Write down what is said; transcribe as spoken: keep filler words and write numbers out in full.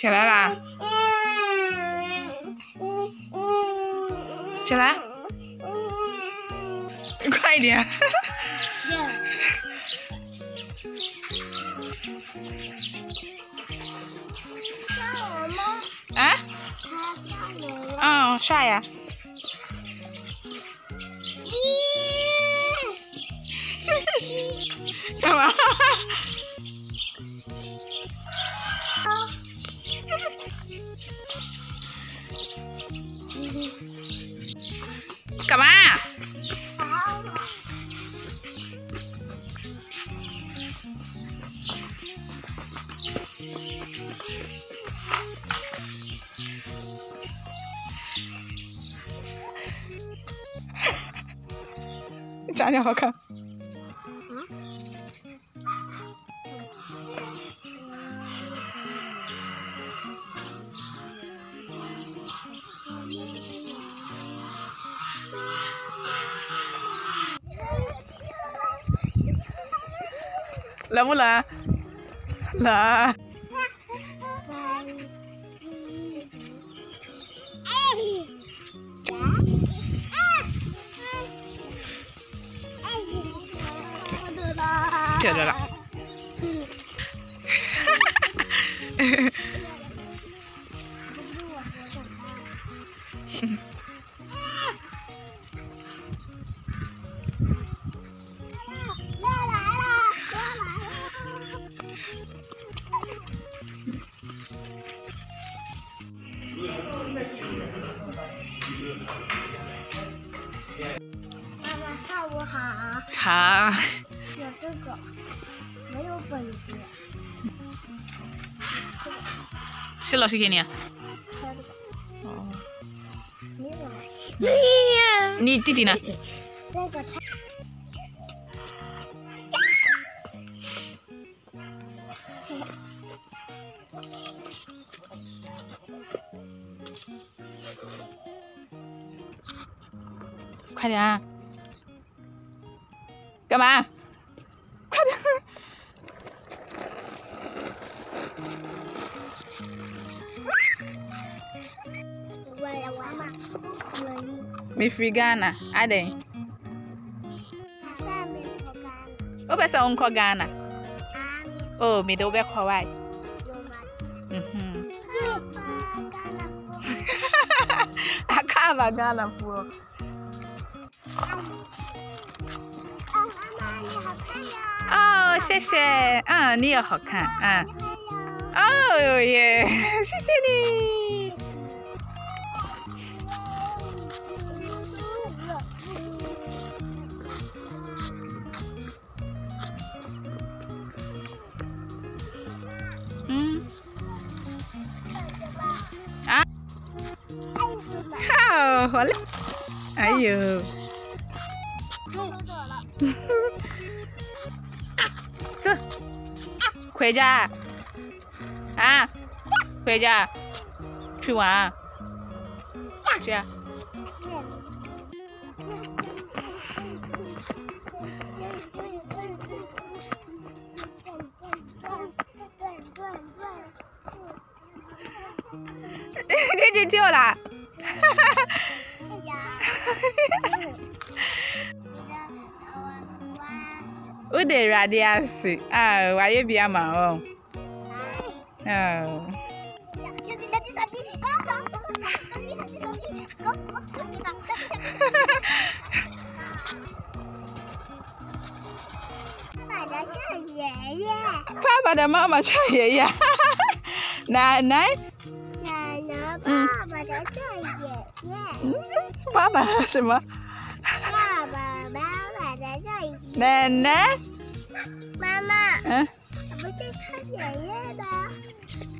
起来啦！起来，快一点！啊？嗯，刷呀。干嘛？干嘛？长得好看。冷不冷？冷。接着了。 妈妈，上午好。 好。 有这个，没有本子。 谁老师给你？ 哦。没有。 你弟弟呢？ 那个菜。 快点啊！干嘛？快点！未freeze乾啊？阿弟。我不想我乾啊。哦，未到要乾喂。嗯哼。阿卡巴乾了不？哦，谢谢，嗯，你也好看，嗯，哦耶，谢谢你。嗯，啊，好，好嘞，哎呦。走，回家啊！回家去玩，去啊！给你跳了！Udah radiasi, ah, wajib biar mau. Oh. Papa dan Mama 叫爷爷，奶奶。 奶奶，爸爸的叫爷爷。 爸爸什么？ 爸爸，妈妈的叫爷爷。 奶奶。 妈妈。 嗯。 我不是看爷爷的。